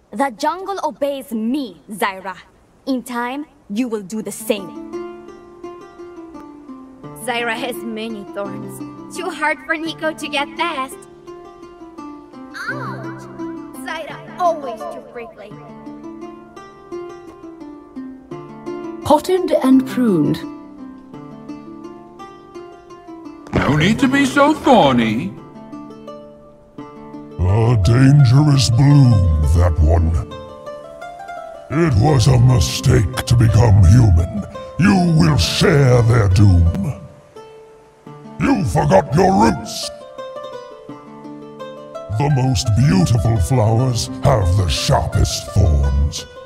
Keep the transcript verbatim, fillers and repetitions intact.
The jungle obeys me, Zyra. In time, you will do the same. Zyra has many thorns. Too hard for Nico to get past. Ouch! Zyra always too prickly. Potted and pruned. No need to be so thorny. A dangerous bloom, that one. It was a mistake to become human. You will share their doom. You forgot your roots. The most beautiful flowers have the sharpest thorns.